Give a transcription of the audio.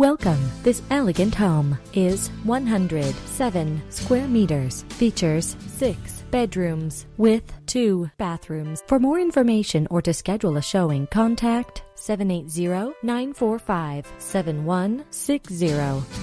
Welcome. This elegant home is 107 square meters. Features 6 bedrooms with 2 bathrooms. For more information or to schedule a showing, contact 780-945-7160.